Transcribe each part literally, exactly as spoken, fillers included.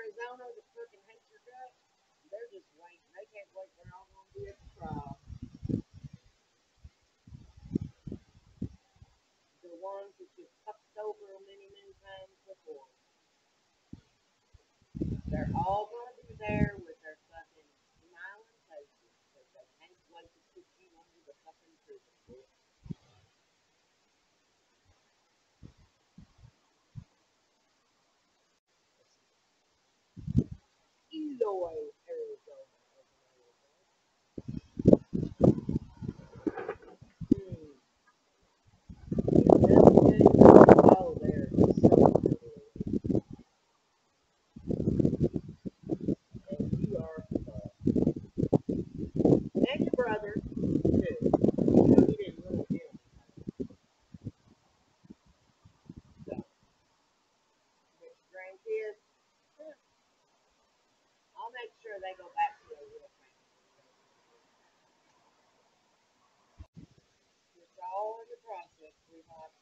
Arizona that fucking hates your guts, they're just waiting. They can't wait. They're all going to be at the trial. The ones that get fucked over many, many times before. They're all going to be there with their fucking smiling faces because they can't wait to put you under the fucking prison. Eloy, Arizona. Hmm. Oh, there. So and you are uh, and your brother too. You know, he didn't really do it. So, with grandkids, yeah, I'll make sure they go back to their real family. It's all in the process, sweetheart.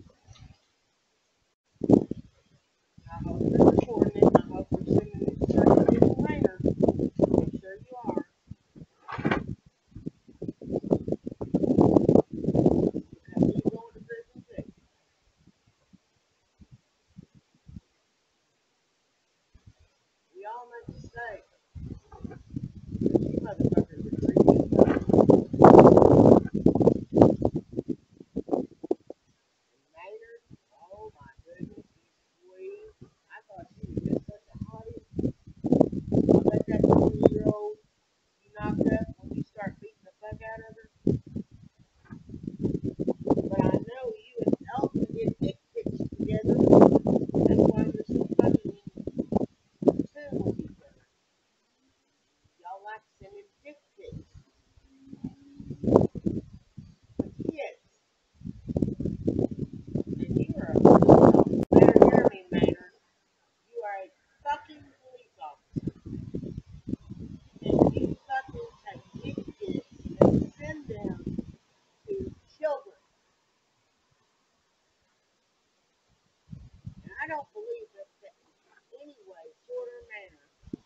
I hope you're recording it. I hope you're sending it straight to the trainer. I'm sure you are. Because he's going to prison too. We all make mistakes. You motherfuckers are creepy. Maynard, oh my goodness, he's sweet. I thought she was just such a hottie. I bet that twenty year old you knocked up when you start beating the fuck out of her. But I know you and Elton did dick pics together. That's why you're so fucking in tune with each other. Y'all like sending dick pics. But kids, and you are a police officer. Better hear me, Maynard. You are a fucking police officer. And you fucking take dick pics and send them to children. And I don't believe that, that in any way, sort or manner,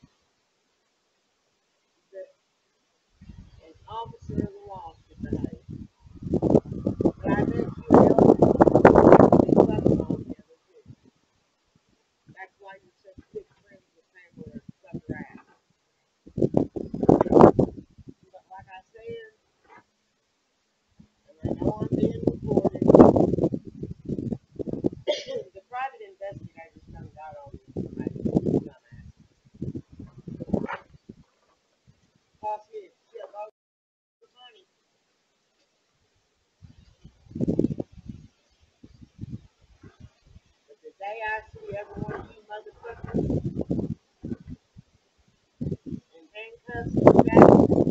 that an officer of the law should behave. But I bet you Elton be fucking all together too. That's why you're such good friends with Pamela and suck her ass. But like I said, and I know I'm being recorded, the private investigators done got all the information. Dumbass. Cost me a shitload of money. But the day I see every one of you motherfuckers in handcuffs and shackles,